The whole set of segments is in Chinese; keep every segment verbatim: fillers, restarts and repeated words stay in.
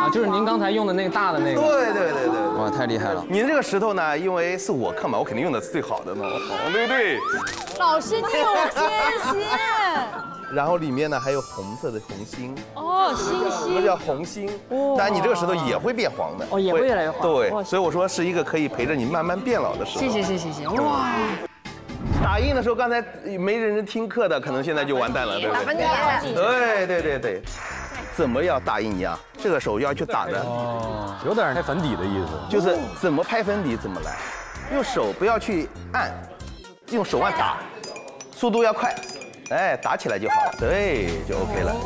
啊，就是您刚才用的那个大的那个。 对对对对。 哇，太厉害了！ 您这个石头呢，因为是我刻嘛，我肯定用的是最好的嘛，对不对？ 老师，你有谢谢。 然后里面呢还有红色的红心。 哦，星星。 那叫红心。当然你这个石头也会变黄的。 哦，也会越来越黄。 对，所以我说是一个可以陪着你慢慢变老的石头。 谢谢谢谢谢谢。哇。 打印的时候，刚才没认真听课的，可能现在就完蛋了，对不对？对对对对。怎么要打印一样？这个手要去打的。 哦，有点拍粉底的意思。 就是怎么拍粉底怎么来，用手不要去按，用手腕打，速度要快，哎，打起来就好了，对，就 OK 了。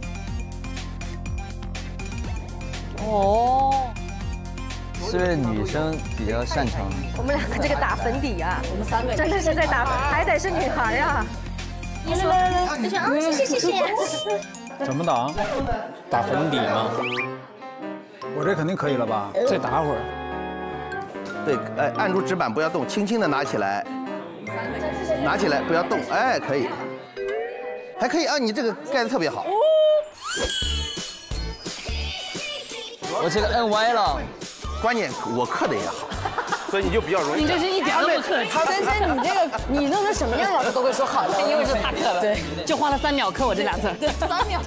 哦。 是不是女生比较擅长？ 我们两个这个打粉底啊，我们三个真的是在打，还得是女孩呀。 来来来来，你说啊，谢谢谢谢。 怎么打？ 打粉底吗？ 我这肯定可以了吧？ 再打会儿。 对，哎，按住纸板不要动，轻轻的拿起来，拿起来不要动，哎，可以，还可以啊，你这个盖的特别好。 我这个摁歪了， 关键我刻的也好，所以你就比较容易。 你这是一点都不客气。 真真，你这个你弄成什么样，老师都会说好的， 因为是他刻的。对，就花了三秒刻我这俩字。对，三秒。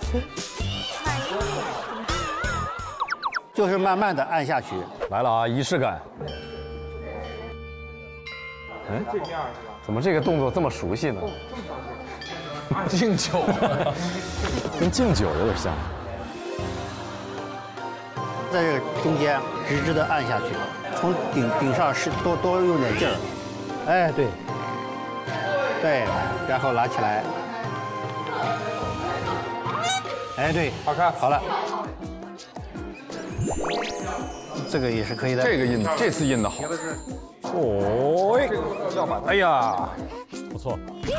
就是慢慢的按下去。 来了啊，仪式感。 嗯，怎么这个动作这么熟悉呢？敬酒， 跟敬酒有点像。 在这个中间直直的按下去，从顶顶上是多多用点劲儿。哎，对，对，然后拿起来。哎，对， 好看， 好了。这个也是可以的。 这个印，这次印的好。哦，哎呀，不错。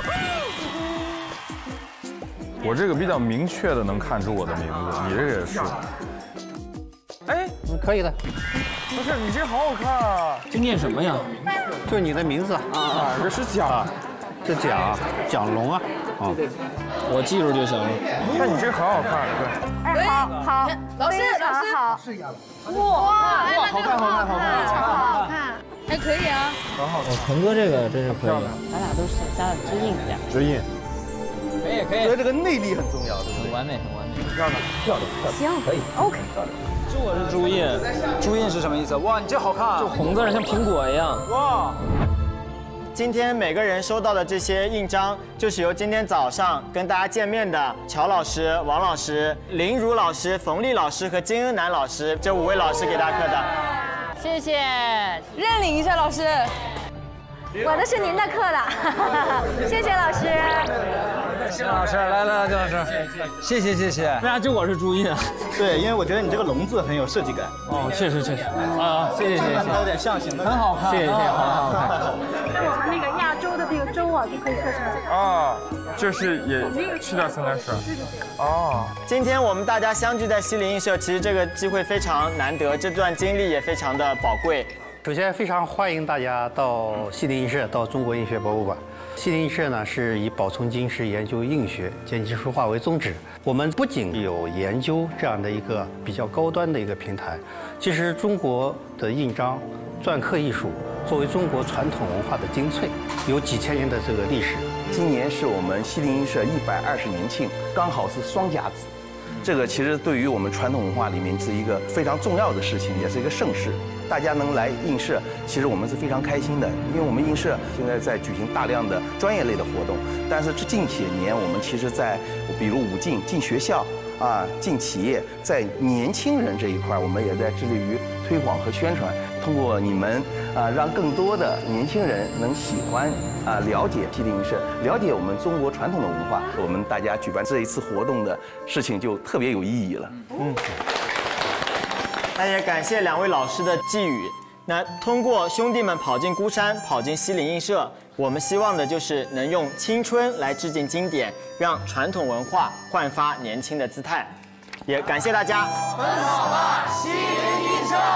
我这个比较明确的能看出我的名字，你这个也是。 哎，可以的。 不是，你这好好看啊！ 这念什么呀？ 就是你的名字啊，这是奖， 这奖奖龙啊。啊， 我记住就行了。 看你这个很好看， 对。哎，好好， 老师老师好。 哇哇，好看好看好看， 超好看， 还可以啊。 很好看。 腾哥这个真是可以。 咱俩都是加了指印这样。 指印。 可以可以。 我觉得这个内力很重要，对不对？ 很完美，很完美。 漂亮漂亮漂亮。 行， 可以 ，OK。 这我是朱印， 朱印是什么意思？哇，你这好看啊！ 就红字像苹果一样。 哇！ 今天每个人收到的这些印章，就是由今天早上跟大家见面的乔老师、王老师、林如老师、冯丽老师和金恩南老师这五位老师给大家刻的。 谢谢，认领一下老师。 我的是您的课的，谢谢老师。 金老师，来来来，金老师，谢谢谢谢。 为啥就我是朱印啊？ 对，因为我觉得你这个龙字很有设计感。 哦，确实确实。啊，谢谢谢谢。 它有点象形的， 很好看。谢谢谢谢，很好看。 我们那个亚洲的那个州啊，就可以刻出来。 啊，这是也去掉三点水。哦。 今天我们大家相聚在西泠印社，其实这个机会非常难得，这段经历也非常的宝贵。 首先，非常欢迎大家到西泠印社，到中国印学博物馆。西泠印社呢是以保存金石、研究印学、见机书画为宗旨。我们不仅有研究这样的一个比较高端的一个平台，其实中国的印章、篆刻艺术作为中国传统文化的精粹，有几千年的这个历史。 今年是我们西泠印社一百二十年庆，刚好是双甲子。这个其实对于我们传统文化里面是一个非常重要的事情，也是一个盛事。大家能来印社，其实我们是非常开心的，因为我们印社现在在举行大量的专业类的活动。但是这近些年，我们其实在比如武进、进学校啊、进企业，在年轻人这一块，我们也在致力于推广和宣传。通过你们啊，让更多的年轻人能喜欢啊、了解西泠印社，了解我们中国传统的文化。我们大家举办这一次活动的事情就特别有意义了。嗯。 那也感谢两位老师的寄语。那通过兄弟们跑进孤山，跑进西泠印社，我们希望的就是能用青春来致敬经典，让传统文化焕发年轻的姿态。也感谢大家。 奔跑吧，西泠印社！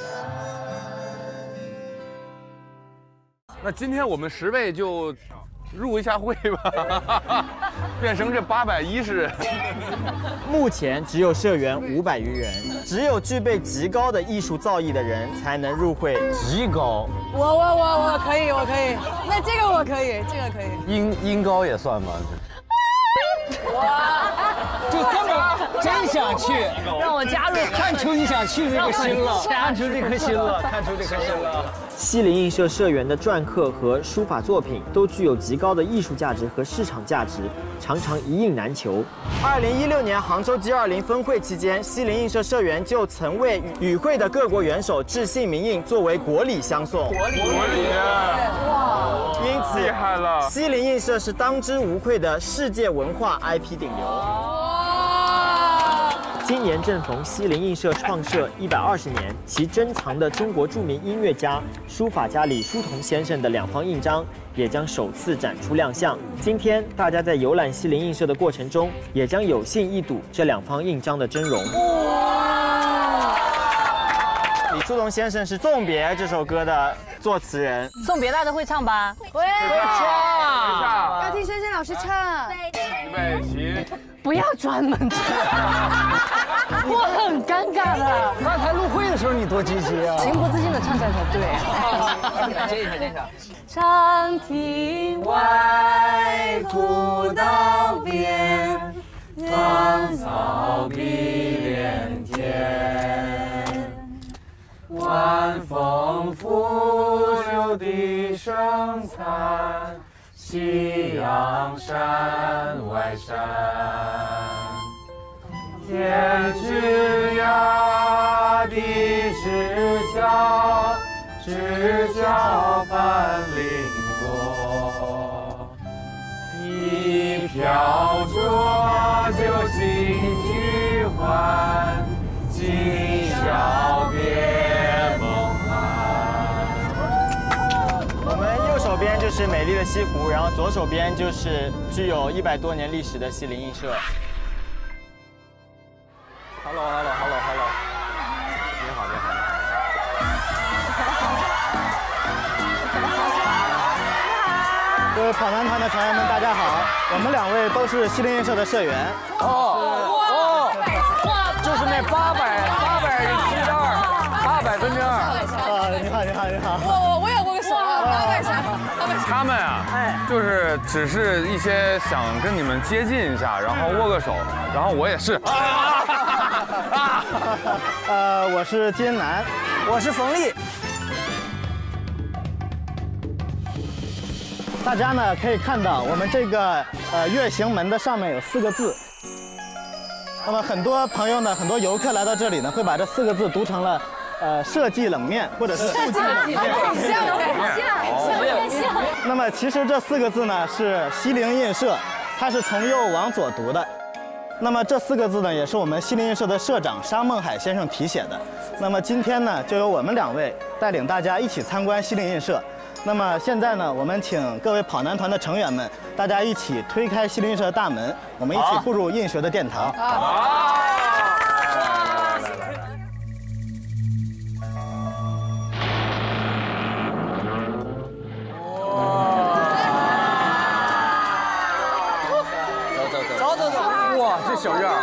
那今天我们十位就入一下会吧，变成这八百一十人。 目前只有社员五百余人，只有具备极高的艺术造诣的人才能入会。 极高， 我我我我可以，我可以。那这个我可以，这个可以。 音音高也算吗？ 哇， 就这么真想去， 让我加入， 看出你想去这个心了，看出这颗心了，看出这颗心了。 西泠印社社员的篆刻和书法作品都具有极高的艺术价值和市场价值，常常一印难求。二零一六年杭州 G 二零峰会期间，西泠印社社员就曾为与会的各国元首致信明印作为国礼相送。 国礼， 哇！因此， 厉害了！ 西泠印社是当之无愧的世界文化 I P 顶流。今年正逢西泠印社创设一百二十年，其珍藏的中国著名音乐家、书法家李叔同先生的两方印章也将首次展出亮相。今天大家在游览西泠印社的过程中，也将有幸一睹这两方印章的真容。李叔同先生是《送别》这首歌的作词人。 送别大家会唱吧？ 会唱， 要听轩轩老师唱。 预备起。 不要专门唱，我很尴尬的。 刚才入会的时候你多积极啊！ 情不自禁的唱起来才对。 接一下，接一下。 长亭外，古道边，芳草碧连天。晚风拂柳笛声残。夕阳山外山，天之涯，地之角，知交半零落。一瓢浊酒尽余欢，今宵别梦寒。 我们右手边就是美丽的西湖，然后左手边就是具有一百多年历史的西泠印社。Hello，Hello，Hello，Hello，Hello， 你好，你好。 各位跑男团的成员们，大家好，我们两位都是西泠印社的社员。 哦哦，就是那八百八百分之二，八百分之二。 啊，你好，你好，你好。 我我也握个手啊，八百三，八百三。 他们啊，就是只是一些想跟你们接近一下，然后握个手，然后我也是。 啊！呃，我是金南， 我是冯丽。 大家呢可以看到，我们这个呃月形门的上面有四个字。那么很多朋友呢，很多游客来到这里呢，会把这四个字读成了呃设计冷面或者是设计冷面。 很像，很像，有点像。 那么其实这四个字呢是西泠印社，它是从右往左读的。那么这四个字呢，也是我们西泠印社的社长沙孟海先生题写的。那么今天呢，就由我们两位带领大家一起参观西泠印社。那么现在呢，我们请各位跑男团的成员们，大家一起推开西泠印社的大门，我们一起步入印学的殿堂。 好。 哇，这小院儿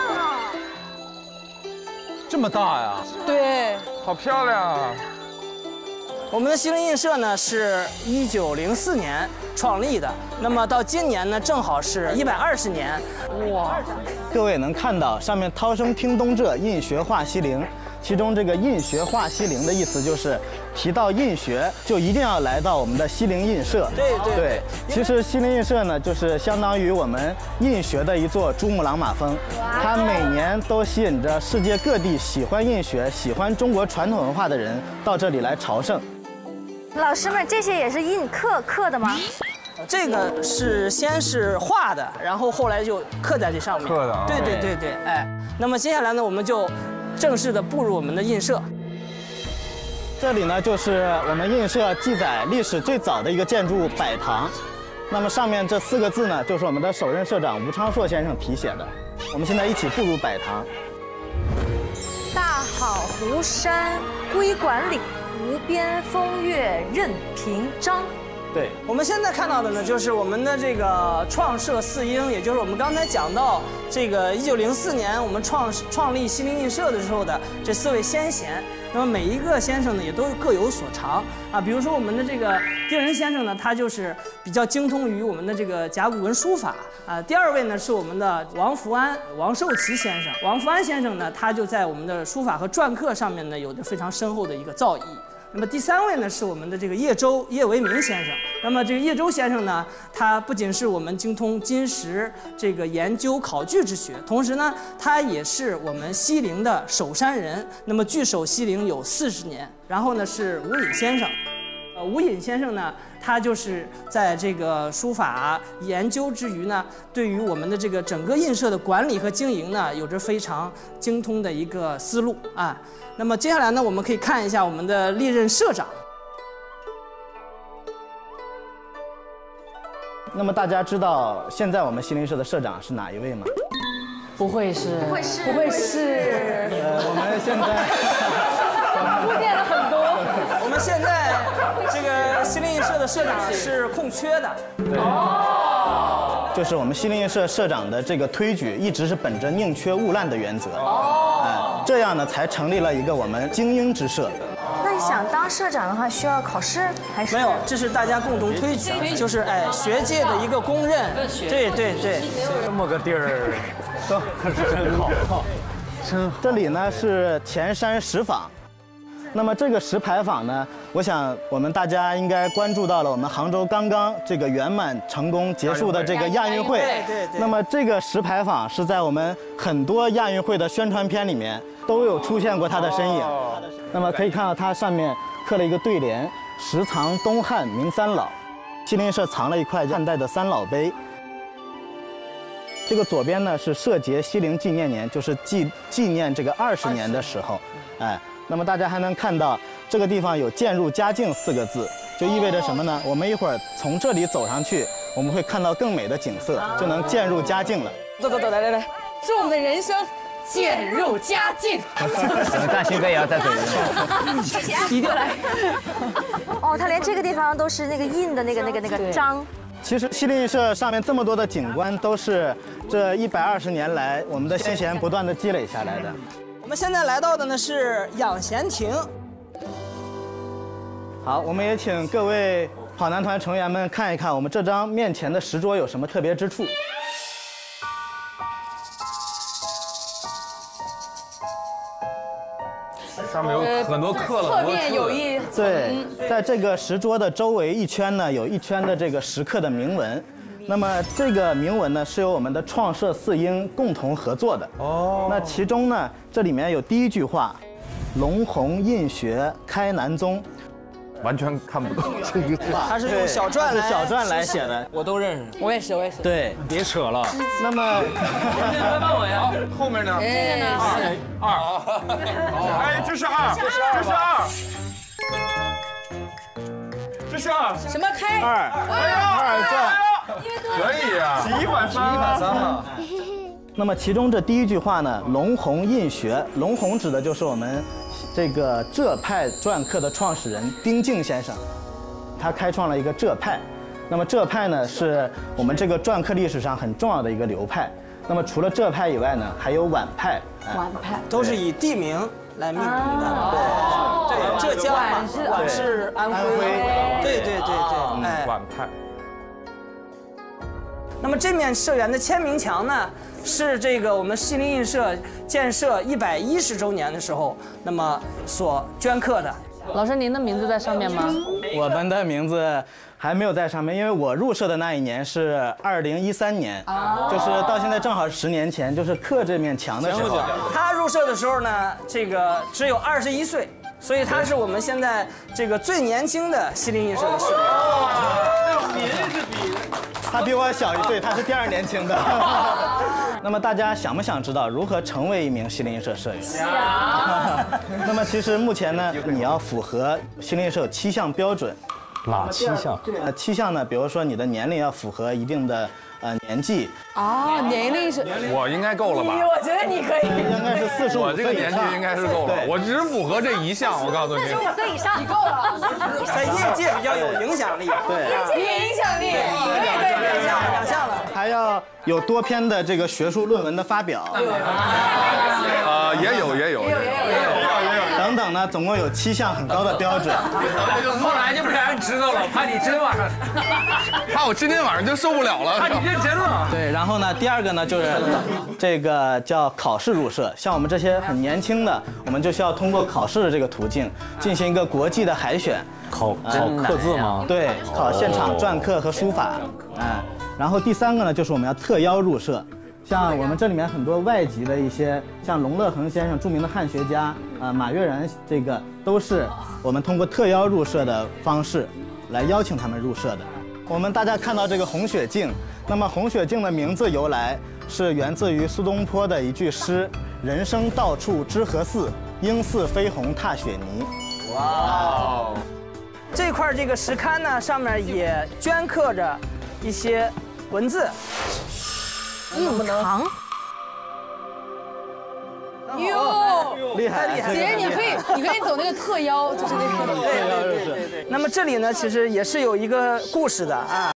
这么大呀！ 对， 好漂亮啊！ 我们的西泠印社呢是一九零四年创立的，那么到今年呢正好是一百二十年。哇！ 各位能看到上面“涛声听东浙，印学化西泠”，其中这个“印学化西泠”的意思就是提到印学就一定要来到我们的西泠印社。 对对对，其实西泠印社呢就是相当于我们印学的一座珠穆朗玛峰，它每年都吸引着世界各地喜欢印学、喜欢中国传统文化的人到这里来朝圣。 老师们，这些也是印刻刻的吗？ 这个是先是画的，然后后来就刻在这上面。 刻的啊。 对对对对，哎，那么接下来呢，我们就正式的步入我们的印社。 这里呢，就是我们印社记载历史最早的一个建筑物百堂。那么上面这四个字呢，就是我们的首任社长吴昌硕先生题写的。我们现在一起步入百堂。 大好湖山归管理，无边风月任平章。 对，我们现在看到的呢，就是我们的这个创社四英，也就是我们刚才讲到这个一九零四年我们创创立西泠印社的时候的这四位先贤。那么每一个先生呢，也都各有所长啊。比如说我们的这个丁仁先生呢，他就是比较精通于我们的这个甲骨文书法啊。第二位呢是我们的王福安、王寿奇先生。王福安先生呢，他就在我们的书法和篆刻上面呢，有着非常深厚的一个造诣。那么第三位呢是我们的这个叶周叶维明先生。那么这个叶周先生呢，他不仅是我们精通金石这个研究考据之学，同时呢，他也是我们西陵的守山人。那么据守西陵有四十年。然后呢是吴隐先生。呃，吴隐先生呢，他就是在这个书法研究之余呢，对于我们的这个整个印社的管理和经营呢，有着非常精通的一个思路啊。那么接下来呢，我们可以看一下我们的历任社长。 那么大家知道现在我们西泠社的社长是哪一位吗？ 不会是， 不会是， 不会是。 呃，我们现在铺垫了很多。 我们现在这个西泠印社的社长是空缺的。 对。哦。就是我们西泠印社社长的这个推举，一直是本着宁缺毋滥的原则。哦。哎，这样呢，才成立了一个我们精英之社。 那你想当社长的话，需要考试还是？ 没有，这是大家共同推举，就是哎学界的一个公认。对对对， 这么个地儿，可是真好，真好。 这里呢是前山石坊。那么这个石牌坊呢，我想我们大家应该关注到了我们杭州刚刚这个圆满成功结束的这个亚运会。 对对对。 那么这个石牌坊是在我们很多亚运会的宣传片里面都有出现过它的身影。那么可以看到它上面刻了一个对联：石藏东汉明三老。西泠社藏了一块汉代的三老碑。这个左边呢是社结西陵纪念年，就是纪纪念这个二十年的时候，哎。那么大家还能看到这个地方有渐入佳境四个字，就意味着什么呢？我们一会儿从这里走上去，我们会看到更美的景色，就能渐入佳境了。 走走走，来来来，祝我们的人生渐入佳境。 大兴哥也要再走一遍， 谢谢， 一定来。 哦，他连这个地方都是那个印的那个那个那个章。 其实西泠印社上面这么多的景观，都是这一百二十年来我们的先贤不断的积累下来的。 我们现在来到的呢是养贤亭。 好，我们也请各位跑男团成员们看一看我们这张面前的石桌有什么特别之处。 上面有很多刻了， 侧面有一对，在这个石桌的周围一圈呢，有一圈的这个石刻的铭文。那么这个铭文呢，是由我们的创社四英共同合作的。哦。那其中呢，这里面有第一句话：“龙鸿印学开南宗。” 完全看不懂这个。 他是用小篆来小篆来写的， 我都认识。 我也是，我也是。 对， 别扯了。 那么， 帮我呀。后面呢？ 这个呢？ 二。哎，这是二，这是二，这是二。这是二。 什么开？ 二。二篆。 可以啊，举一反三，举一反三啊。 那么其中这第一句话呢，龙鸿印学，龙鸿指的就是我们这个浙派篆刻的创始人丁敬先生，他开创了一个浙派。那么浙派呢，是我们这个篆刻历史上很重要的一个流派。那么除了浙派以外呢，还有皖派。 皖派都是以地名来命名的。对，浙江嘛，皖是安徽。对对对对，哎， 皖派。 那么这面社员的签名墙呢，是这个我们西泠印社建设一百一十周年的时候，那么所镌刻的。 老师，您的名字在上面吗？ 我们的名字还没有在上面，因为我入社的那一年是二零一三年，就是到现在正好十年前，就是刻这面墙的时候。 他入社的时候呢，这个只有二十一岁，所以他是我们现在这个最年轻的西泠印社的社员。 您是比。他比我小一岁，他是第二年轻的。那么大家想不想知道如何成为一名西泠印社社员？想。那么其实目前呢，你要符合西泠印社有七项标准。 哪七项？ 呃，七项呢，比如说你的年龄要符合一定的呃年纪。 哦，年龄是。 我应该够了吧？ 我觉得你可以。 应该是四十五岁以上。 我这个年纪应该是够了，我只符合这一项，我告诉你。 四十五岁以上， 你够了。 在业界比较有影响力。 对。 影响力。 两项了，两项了。 还要有多篇的这个学术论文的发表。 呃，也有，也有，也有，也有。 等等呢，总共有七项很高的标准。 后来就不让人知道了，怕你真晚上， 怕我今天晚上就受不了了， 怕你认真了。 对，然后呢，第二个呢就是这个叫考试入社，像我们这些很年轻的，我们就需要通过考试的这个途径进行一个国际的海选。 考考刻字吗？ 对，考现场篆刻和书法。哎，然后第三个呢，就是我们要特邀入社。像我们这里面很多外籍的一些，像龙乐恒先生，著名的汉学家，呃，马悦然，这个都是我们通过特邀入社的方式来邀请他们入社的。我们大家看到这个红雪镜，那么红雪镜的名字由来是源自于苏东坡的一句诗：“人生到处知何似，应似飞鸿踏雪泥。” 哇哦！这块这个石龛呢，上面也镌刻着一些文字。 嗯，长。 哟， 厉害厉害！ 姐，你可以，你可以走那个特邀，就是那个。 对对对对对。那么这里呢，其实也是有一个故事的啊。